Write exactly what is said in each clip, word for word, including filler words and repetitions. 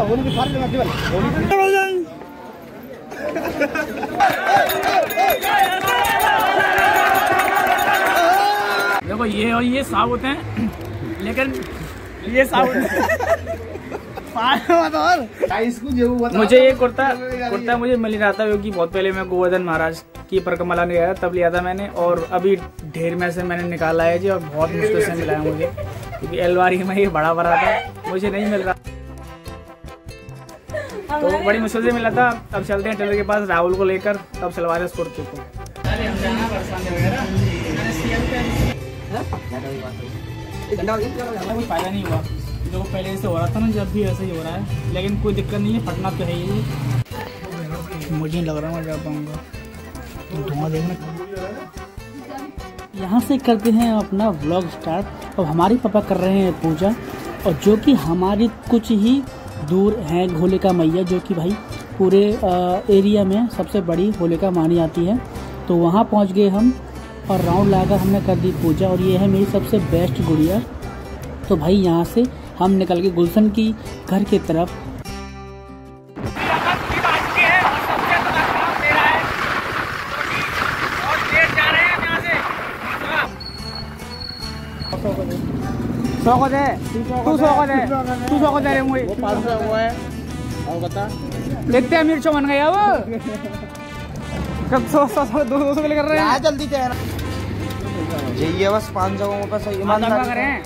देखो ये और ये साबुत हैं, लेकिन ये साबुत मुझे ये कुर्ता कुर्ता मुझे मिल रहा था क्योंकि बहुत पहले मैं गोवर्धन महाराज की परिक्रमा लाने गया तब लिया था मैंने, और अभी ढेर में से मैंने निकाला है जी, और बहुत मुश्किल से मिला है मुझे क्योंकि अलमारी में ये बड़ा बड़ा था, मुझे नहीं मिल रहा, तो बड़ी मुश्किल से मिला था। अब चलते हैं टेलर के पास राहुल को लेकर, तब सिलवा इस कुर्ते को। कोई फायदा नहीं हुआ, जो पहले ऐसे हो रहा था ना, जब भी ऐसे ही हो रहा है, लेकिन कोई दिक्कत नहीं है, फटना तो है ही। मुझे नहीं लग रहा मैं जा पाऊंगा, धुआं देखना। यहाँ से करते हैं अपना व्लॉग स्टार्ट। अब हमारे पापा कर रहे हैं पूजा, और जो कि हमारी कुछ ही दूर है होलिका मैया, जो कि भाई पूरे एरिया में सबसे बड़ी होलिका मानी जाती है। तो वहाँ पहुँच गए हम, और राउंड लगाकर हमने कर दी पूजा, और ये है मेरी सबसे बेस्ट गुड़िया। तो भाई यहाँ से हम निकल के गुलशन की घर की तरफ। सौ को दे, तू सौ को दे, तू सौ को दे रे मुझे। वो पाँच सौ हुआ है, और बता। देखते हैं मिर्चो बन गया वो। कब सौ सौ सौ दो दो सौ के लिए कर रहे हैं? जल्दी तेरा। ये बस पाँच सौ पे सही ईमानदार करें।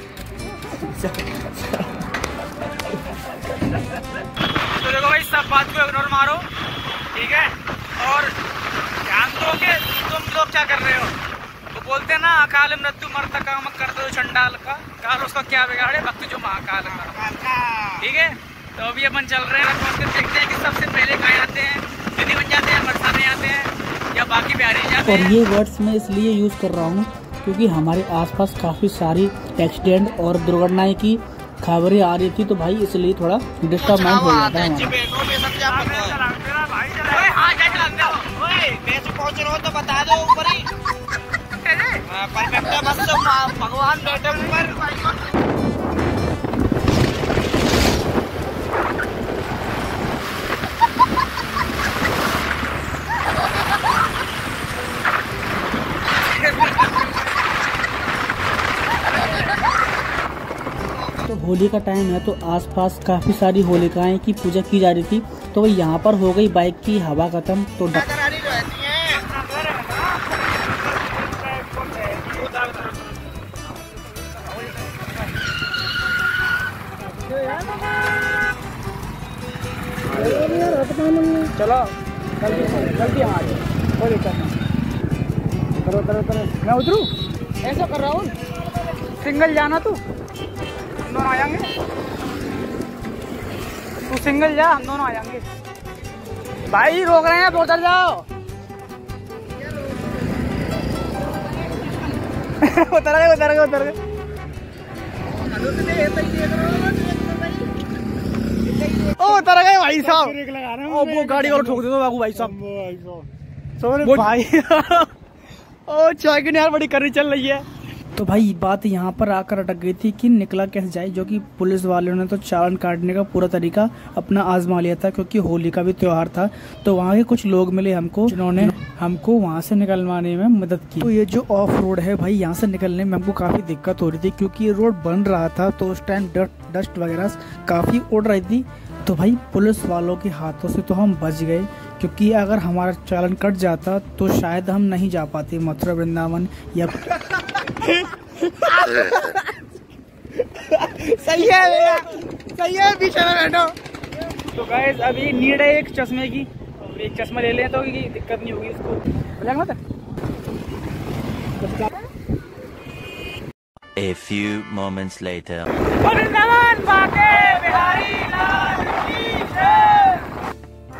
तो देखो भाई, सब बात को इग्नोर मारो, ठीक है, और ध्यान दो कि तुम लोग क्या कर रहे हो। तो बोलते ना, अकाल मृत्यु मरता काम कर दो चंडाल का, काल उसका क्या बिगाड़े भक्त जो महाकाल का, ठीक है। तो अभी अपन चल रहे हैं, देखते हैं कि सबसे पहले कहाँ आते हैं, दीदी बन जाते हैं, बरसाने आते हैं, या बाकी बिहारी जाते हैं। और ये वर्ड्स मैं इसलिए यूज कर रहा हूँ क्योंकि हमारे आसपास काफी सारी एक्सीडेंट और दुर्घटनाएं की खबरें आ रही थी, तो भाई इसलिए थोड़ा डिस्टर्बमेंट हो जाता है। तो बता दो ऊपर ही भगवान बैठे ऊपर। तो होली का टाइम है, तो आसपास काफी सारी होलिकाएं की पूजा की जा रही थी। तो यहाँ पर हो गई बाइक की हवा खत्म, तो चलो जल्दी जल्दी आ जाओ, कोई दिक्कत नहीं। करो करो करो, मैं उतरू, ऐसा कर रहा हूँ, सिंगल जाना तू, हम दोनों आ जाएंगे, तू सिंगल जा, हम दोनों आ जाएंगे। भाई रोक रहे हैं, आप उतर जाओ। उतर गए उतर गए उतर गए। ओ उतर गए भाई साहब, ओ वो गाड़ी और ठोक दे दो बाबू भाई साहब। वो भाई ओ चाय की यार बड़ी करनी चल रही है। तो भाई बात यहाँ पर आकर अटक गई थी कि निकला कैसे जाए, जो कि पुलिस वालों ने तो चालान काटने का पूरा तरीका अपना आजमा लिया था, क्योंकि होली का भी त्योहार था। तो वहाँ के कुछ लोग मिले हमको, जिन्होंने हमको वहाँ से निकलवाने में मदद की। तो ये जो ऑफ रोड है भाई, यहाँ से निकलने में हमको काफी दिक्कत हो रही थी, क्योंकि ये रोड बन रहा था, तो उस टाइम डस्ट वगैरह काफी उड़ रही थी। तो भाई पुलिस वालों के हाथों से तो हम बच गए, क्योंकि अगर हमारा चालान कट जाता तो शायद हम नहीं जा पाते मथुरा वृंदावन या सही है भैया, सही है, पीछे में बैठो। तो गाइस अभी नीड है एक चश्मे की, एक चश्मा ले लें तो दिक्कत नहीं होगी इसको। A few moments later.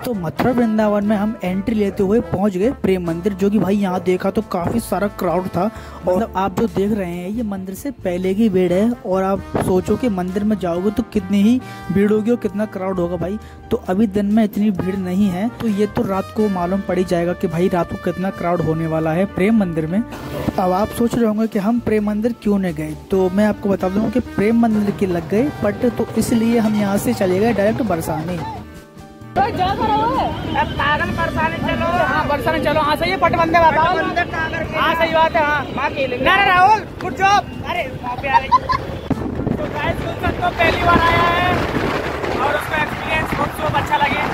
तो मथुरा वृंदावन में हम एंट्री लेते हुए पहुंच गए प्रेम मंदिर, जो कि भाई यहाँ देखा तो काफी सारा क्राउड था। और मतलब आप जो देख रहे हैं ये मंदिर से पहले की भीड़ है, और आप सोचो कि मंदिर में जाओगे तो कितनी ही भीड़ होगी और कितना क्राउड होगा भाई। तो अभी दिन में इतनी भीड़ नहीं है, तो ये तो रात को मालूम पड़ ही जाएगा कि भाई रात को कितना क्राउड होने वाला है प्रेम मंदिर में। अब आप सोच रहे होंगे कि हम प्रेम मंदिर क्यों नहीं गए, तो मैं आपको बता दूंगा कि प्रेम मंदिर के लग गए पट, तो इसलिए हम यहाँ से चले गए डायरेक्ट बरसाने। पागल बरसाने चलो। हाँ बरसाने चलो। हाँ सही है, पट बंदे बताओ। हाँ सही बात है। हाँ ना राहुल गुड जॉब। अरे तो गाइस तो पहली बार आया है और उसका एक्सपीरियंस बहुत खूब अच्छा लगे।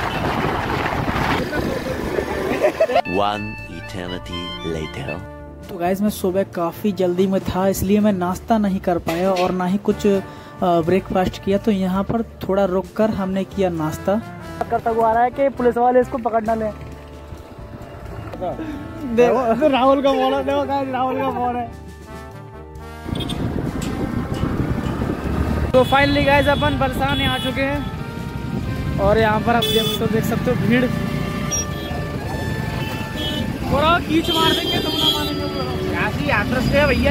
One eternity later. तो गाइस मैं सुबह काफ़ी जल्दी में था, इसलिए मैं नाश्ता नहीं कर पाया और ना ही कुछ ब्रेकफास्ट किया। तो यहाँ पर थोड़ा रुक कर हमने किया नाश्ता। करता हुआ आ रहा है कि पुलिस वाले इसको पकड़ना ले। देखो राहुल का फोन है, देखो गाइस राहुल का फोन है। तो फाइनली गाइस अपन बरसाने आ चुके हैं और यहाँ पर आप देख तो देख सकते हो भीड़। पूरा कीच मार देंगे तुम ना मानेंगे। काफी यात्रा से भैया।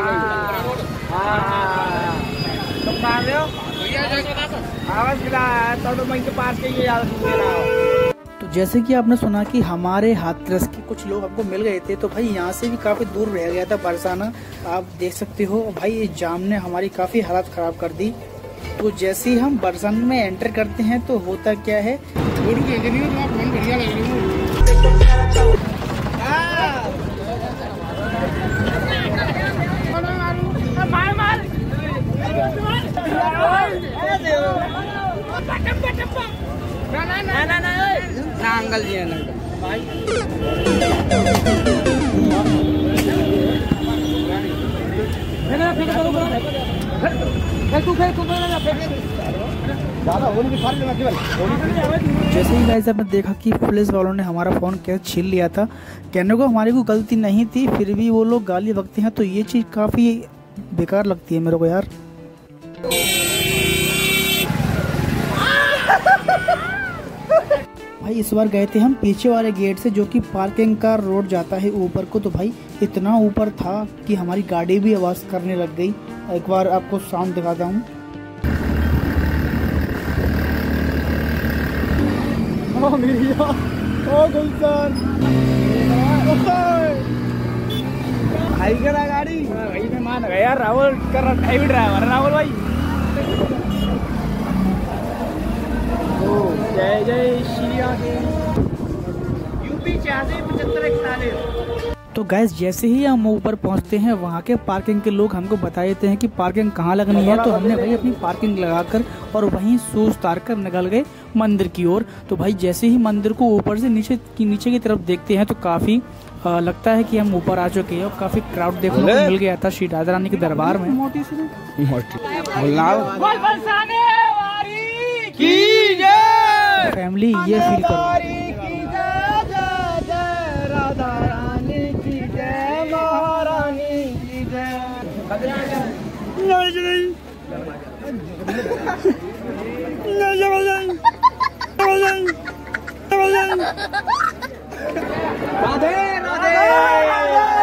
तुम कहाँ रहे हो? आवाज मिला तो मैं के पास के ये याद दे रहा हूँ। तो जैसे कि आपने सुना कि हमारे हाथरस के कुछ लोग हमको मिल गए थे, तो भाई यहाँ से भी काफी दूर रह गया था बरसाना। आप देख सकते हो भाई ये जाम ने हमारी काफी हालत खराब कर दी। तो जैसे ही हम बरसाना में एंटर करते हैं तो होता क्या है, अंकल जी जैसे ही गाइस आपने देखा कि पुलिस वालों ने हमारा फोन कैसे छीन लिया था। कहने को हमारी कोई गलती नहीं थी, फिर भी वो लोग गाली बकते हैं, तो ये चीज काफी बेकार लगती है मेरे को यार। भाई इस बार गए थे हम पीछे वाले गेट से, जो कि पार्किंग का रोड जाता है ऊपर को। तो भाई इतना ऊपर था कि हमारी गाड़ी भी आवाज करने लग गई। एक बार आपको साउंड दिखाता हूँ। ओ गुलशन भाई करा गाड़ी भाई में मान गया यार। राहुल कर रहा है ड्राइवर राहुल भाई। जय जय श्री राम। यूपी चाहे पचहत्तर इकतालीस। तो गैस जैसे ही हम ऊपर पहुंचते हैं, वहाँ के पार्किंग के लोग हमको बता देते हैं कि पार्किंग कहाँ लगनी है। तो हमने भाई अपनी पार्किंग लगाकर और वहीं शूज उतार कर निकल गए मंदिर की ओर। तो भाई जैसे ही मंदिर को ऊपर से नीचे की नीचे की तरफ देखते हैं तो काफी आ, लगता है कि हम ऊपर आ चुके हैं और काफी क्राउड देखने को मिल गया था श्री राधा रानी के दरबार में। मोटी सी फैमिली ये फील करो। राधे राधे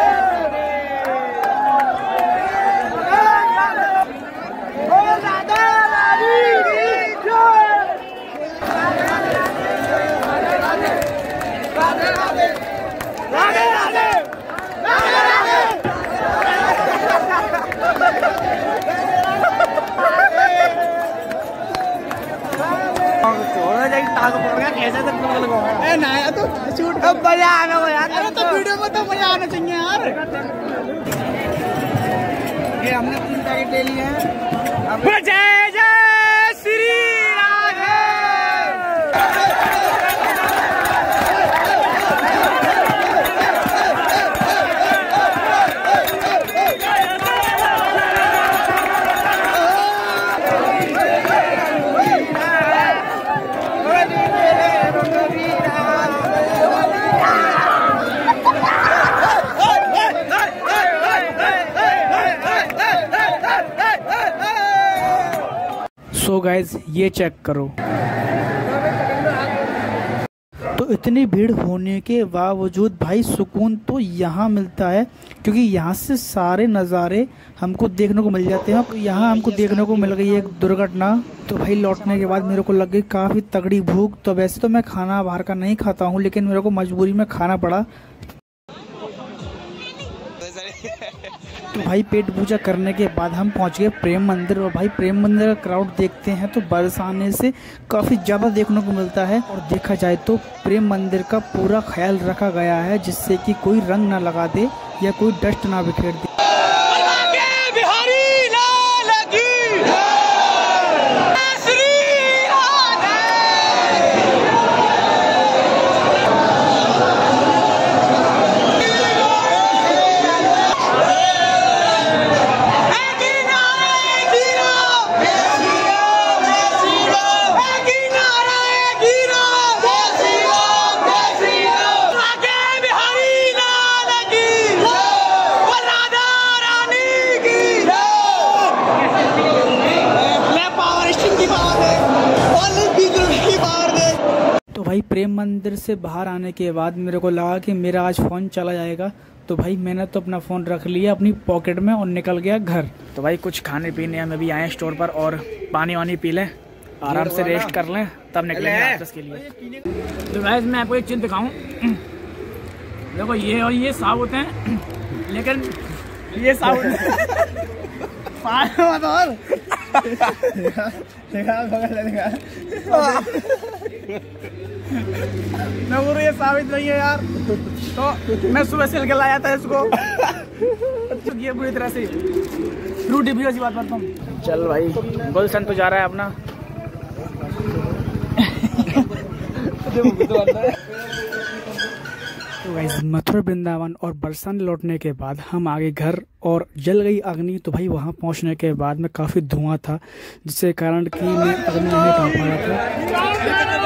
मजा आना यार। अरे तो वीडियो में तो मजा आना चाहिए यार। ये हमने तीन पैकेट ले लिए हैं। जय जय श्री राधे। सो गाइज ये चेक करो। तो इतनी भीड़ होने के बावजूद भाई सुकून तो यहाँ मिलता है, क्योंकि यहाँ से सारे नज़ारे हमको देखने को मिल जाते हैं। तो यहाँ हमको देखने को मिल गई एक दुर्घटना। तो भाई लौटने के बाद मेरे को लग गई काफ़ी तगड़ी भूख। तो वैसे तो मैं खाना बाहर का नहीं खाता हूँ, लेकिन मेरे को मजबूरी में खाना पड़ा। तो भाई पेट पूजा करने के बाद हम पहुंच गए प्रेम मंदिर। और भाई प्रेम मंदिर का क्राउड देखते हैं तो बरसाने से काफ़ी ज़्यादा देखने को मिलता है। और देखा जाए तो प्रेम मंदिर का पूरा ख्याल रखा गया है, जिससे कि कोई रंग ना लगा दे या कोई डस्ट ना बिखेर दे। तो भाई प्रेम मंदिर से बाहर आने के बाद मेरे को लगा कि मेरा आज फ़ोन चला जाएगा। तो भाई मैंने तो अपना फ़ोन रख लिया अपनी पॉकेट में और निकल गया घर। तो भाई कुछ खाने पीने हम अभी आए स्टोर पर, और पानी वानी पी लें, आराम से रेस्ट कर लें, तब निकलेंगे ऑफिस के लिए। तो भाई मैं आपको एक चीज़ दिखाऊं, देखो ये और ये साबुत हैं, लेकिन ये साबुत मैं ये साबित नहीं है यार। तो मैं सुबह से लेकर लाया था इसको, तो ये पूरी तरह से फ्रूटी भी ऐसी बात करता हूँ। चल भाई गुलशन तो जा रहा है अपना। तो गाइस मथुरा वृंदावन और बरसाने लौटने के बाद हम आगे घर, और जल गई अग्नि। तो भाई वहाँ पहुँचने के बाद में काफ़ी धुआं था, जिसके कारण कि मैं अग्नि नहीं कर पा रहा था।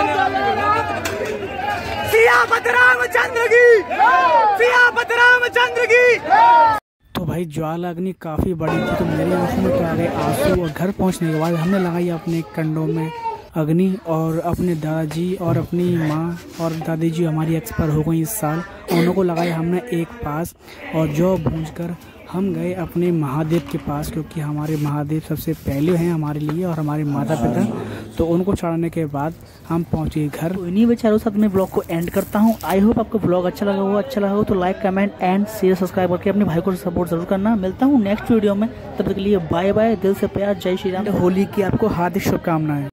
सियापत रामचंद्र की, सियापत रामचंद्र की। तो भाई ज्वाला अग्नि काफ़ी बड़ी थी, तो मेरी आंखों में तो आ गए आंसू। और घर पहुँचने के बाद हमने लगाई अपने कंडों में अग्नि, और अपने दादाजी और अपनी माँ और दादी जी हमारी एक्सपायर हो गई इस साल, उनको लगाया हमने एक पास। और जो भूंजकर हम गए अपने महादेव के पास, क्योंकि हमारे महादेव सबसे पहले हैं हमारे लिए और हमारे माता पिता। तो उनको चढ़ाने के बाद हम पहुंचे घर। तो इन्हीं विचारों के साथ मैं ब्लॉग को एंड करता हूं। आई होप आपको ब्लॉग अच्छा लगा हो। अच्छा लगा हो तो like comment and share subscribe करके अपने भाई को सपोर्ट जरूर करना। मिलता हूँ नेक्स्ट वीडियो में, तब तक के लिए बाय बाय, दिल से प्यार, जय श्री राम। होली की आपको हार्दिक शुभकामनाएं।